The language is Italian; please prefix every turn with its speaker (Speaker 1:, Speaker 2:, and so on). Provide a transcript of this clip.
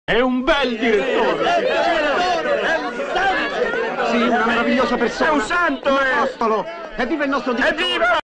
Speaker 1: È un bel direttore!
Speaker 2: È un santo!
Speaker 3: Sì, una meravigliosa persona!
Speaker 1: È un santo,
Speaker 3: Un apostolo! Evviva il nostro direttore!
Speaker 1: Evviva!